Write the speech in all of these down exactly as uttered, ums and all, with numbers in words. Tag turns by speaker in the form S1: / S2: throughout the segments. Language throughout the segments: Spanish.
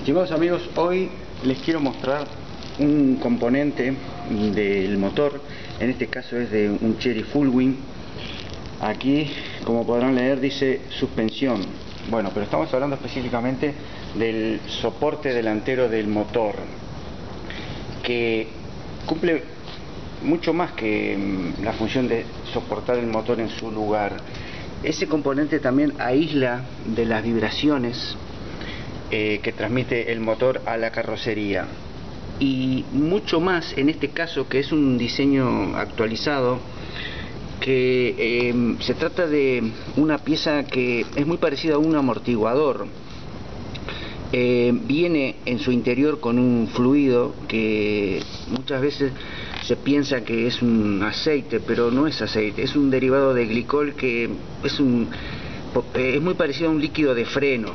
S1: Estimados amigos, hoy les quiero mostrar un componente del motor. En este caso es de un Chery Fullwing. Aquí, como podrán leer, dice suspensión. Bueno, pero estamos hablando específicamente del soporte delantero del motor, que cumple mucho más que la función de soportar el motor en su lugar. Ese componente también aísla de las vibraciones eh, que transmite el motor a la carrocería, y mucho más en este caso, que es un diseño actualizado, que eh, se trata de una pieza que es muy parecida a un amortiguador. Eh, viene en su interior con un fluido que muchas veces se piensa que es un aceite, pero no es aceite, es un derivado de glicol que es, un, es muy parecido a un líquido de frenos,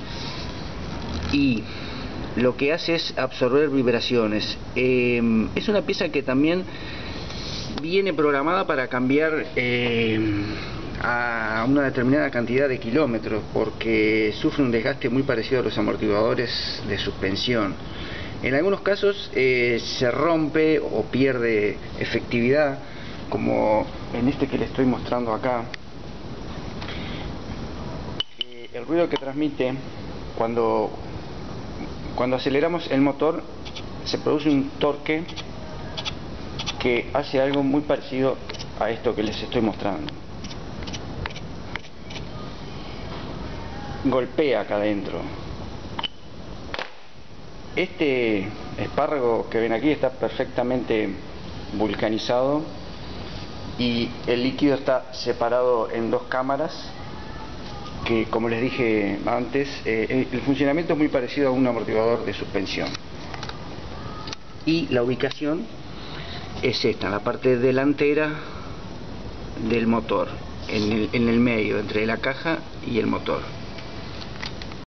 S1: y lo que hace es absorber vibraciones. Eh, es una pieza que también viene programada para cambiar eh, a una determinada cantidad de kilómetros, porque sufre un desgaste muy parecido a los amortiguadores de suspensión. En algunos casos eh, se rompe o pierde efectividad, como en este que les estoy mostrando acá. Eh, el ruido que transmite cuando, cuando aceleramos el motor, se produce un torque que hace algo muy parecido a esto que les estoy mostrando. Golpea acá adentro. Este espárrago que ven aquí está perfectamente vulcanizado, y el líquido está separado en dos cámaras que, como les dije antes, eh, el funcionamiento es muy parecido a un amortiguador de suspensión. Y la ubicación es esta, la parte delantera del motor, en el, en el medio, entre la caja y el motor.